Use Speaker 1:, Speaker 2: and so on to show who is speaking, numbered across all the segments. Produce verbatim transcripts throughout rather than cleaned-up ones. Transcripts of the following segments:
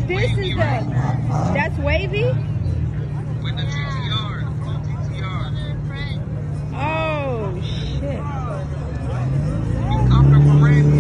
Speaker 1: This is the, that's wavy?
Speaker 2: With the G T R. G T R.
Speaker 1: Oh, shit.
Speaker 2: You comfortable Randy?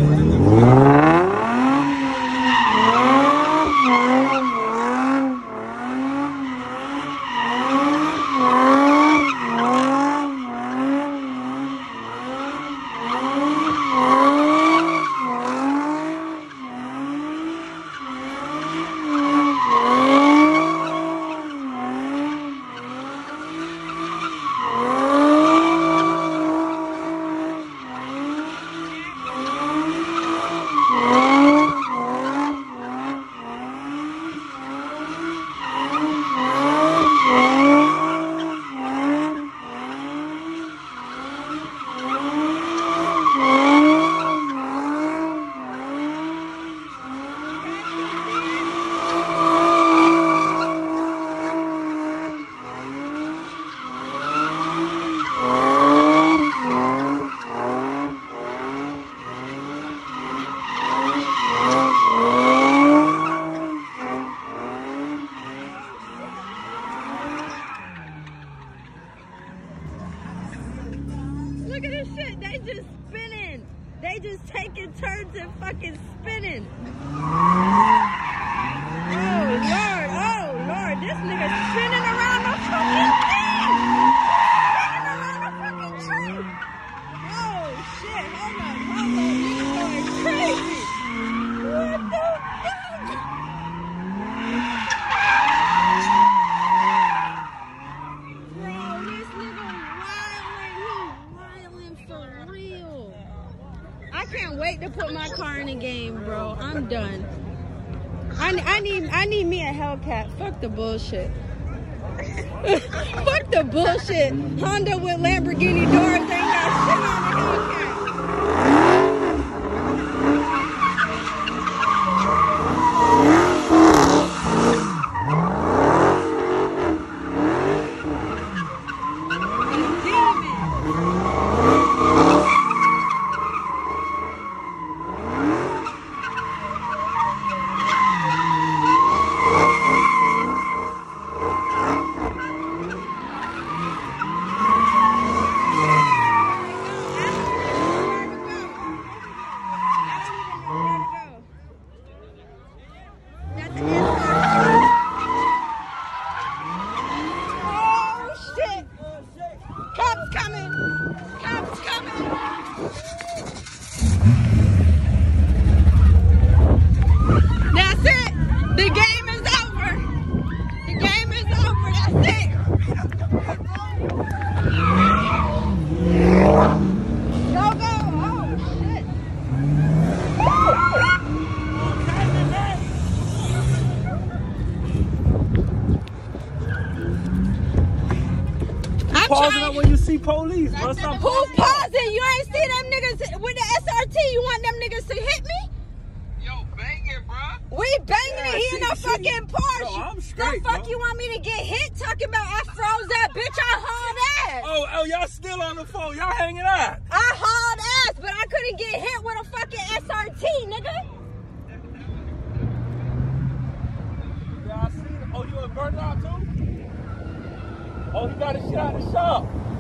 Speaker 1: Look at this shit. They just spinning. They just taking turns and fucking spinning. Oh, Lord. Oh, Lord. This nigga spinning around the fucking thing. Spinning around the fucking tree. Oh, shit. Hold on. Hold on. Nigga going crazy. What the fuck? I can't wait to put my car in the game, bro. I'm done. I, I need I need me a Hellcat. Fuck the bullshit. Fuck the bullshit. Honda with Lamborghini doors ain't got shit on the Hellcat.
Speaker 3: Pausing up when you see police, bro. Stop
Speaker 1: Who pausing? You ain't see them niggas with the S R T. You want them niggas to hit me?
Speaker 2: Yo, bang it, bro.
Speaker 1: We banging
Speaker 3: Yeah,
Speaker 1: it here
Speaker 3: see,
Speaker 1: in the
Speaker 3: see.
Speaker 1: fucking Porsche.
Speaker 3: Yo, I'm straight,
Speaker 1: The fuck
Speaker 3: bro.
Speaker 1: you want me to get hit talking about I froze that bitch? I hauled ass.
Speaker 3: Oh, oh, y'all still on the phone. Y'all hanging out.
Speaker 1: I hauled ass, but I couldn't get hit with a fucking S R T, nigga.
Speaker 3: Y'all see? Oh, you a burnt out too? Oh, he got his shit out of the shop.